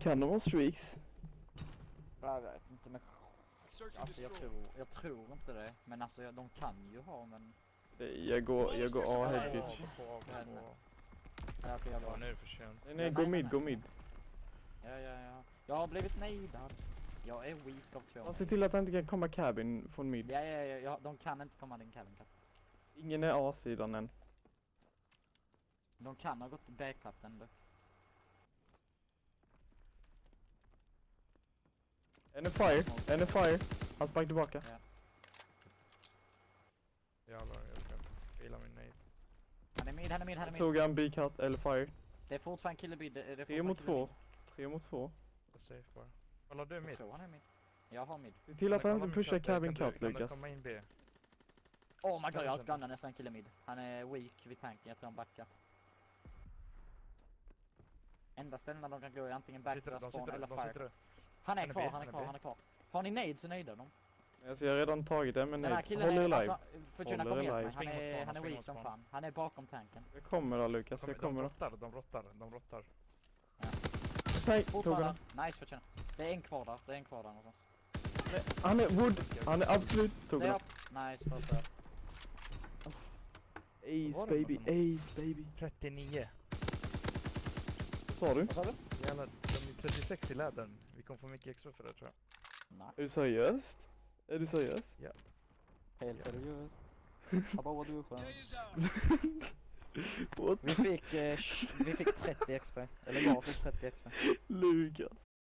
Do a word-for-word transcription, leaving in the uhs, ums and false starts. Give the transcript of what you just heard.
Kan de ha streaks? Jag vet inte, men alltså jag tror, jag tror inte det. Men alltså de kan ju ha, men Jag går, jag går A helt Ja, bitch. på, på, Men- på. jag får jag Ja, bara. nu är det för sent. Nej, nej, gå mid, gå mid. Ja, ja, ja. Jag har blivit nejdad. Jag är weak av två. Ja, se till att han inte kan komma cabin från mid. Ja, ja, ja, ja, de kan inte komma din cabin cut. Ingen är A-sidan än. De kan ha gått backcut ändå. En är fire, en är fire. Han sprang tillbaka. Ja. Jävlar, jag ska fila min nade. Han är mid, han är mid, han är Jag tog mid. en B-cut eller fire. Det är fortfarande kille mid. Det är Tre fortfarande mot kille två. mid. Tre mot två. Jag är safe bara. Kolla du Jag mitt. tror han är mid. Jag har mid. Se till att han Kolla inte min pushar cut, cabin kan du- cut, kan du Lukas. komma in B? Oh my god, jag gunnar nästan kille mid. Han är weak vid tanken, jag tror han backar. Enda ställena de kan gå är antingen back, Sitter- de spawn sitter- eller de fire. sitter- Han är Han är kvar, B, han är han är kvar, B. han är kvar. Har ni nade så nöjda dem. Alltså jag har redan tagit det, men Den här nej. killen Håll er är, live. alltså, Fortuna Håller kom igen live. mig. Han Spring mot är, spawn, han är spring weak mot som spawn. fan. Han är bakom tanken. Jag kommer då, Lukas. De, Jag de kommer då. brottar, de brottar, de brottar. Nej, tog han. Fortfarande. Nice Fortuna. Det är en kvar där, det är en kvar där någonstans. Han är wood. Han är absolut. Tog Det är han. upp. Nice, första. Ace Var det baby, någon? ace baby. trettionio. Vad sa du? Vad sa du? Jävlar, de är trettiosex i lädern. Vi kommer få mycket extra för det tror jag. Nej. Är du seriöst? Är du seriös? Ja. Helt seriöst. Abba vad du är skön. What? Vi fick, eh, sh- vi fick trettio X P. Eller jag fick trettio X P. Lukas.